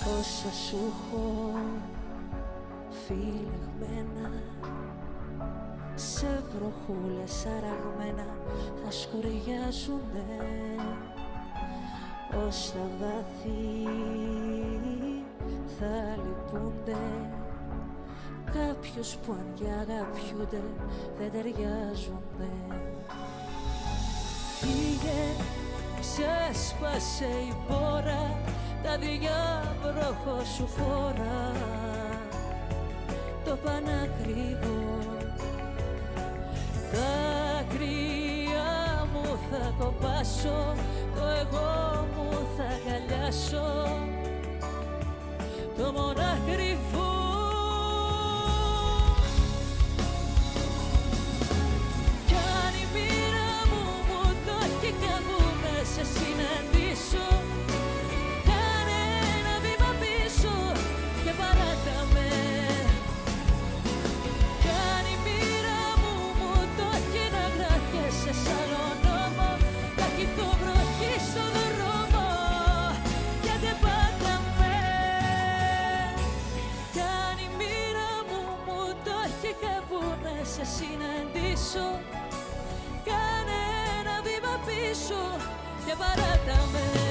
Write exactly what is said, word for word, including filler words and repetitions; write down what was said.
Όσα σου έχω φυλαγμένα σε βροχούλες αραγμένα θα σκουριάζουνε ως τα βάθη θα λυπούνται κάποιος που αν και αγαπιούνται δεν ταιριάζουνε. Φύγε, ξέσπασε η πόρα, τα διάβροχο σου φορά το πανακριβό. Τα κρύα μου θα κοπάσω, το εγώ μου θα αγκαλιάσω, το μονακριβό. Κι αν η μοίρα μου μου το έχει κάπου να σε συναντήσω, κάνε ένα βήμα πίσω και παράτα με. Κι αν η μοίρα μου μου το έχει να γράφει σε άλλο νόμο, θα κοιτώ βροχή στον δρόμο και δεν πάτα με. Κι αν η μοίρα μου μου το έχει κάπου να σε συναντήσω, κάνε ένα βήμα πίσω και παράτα με.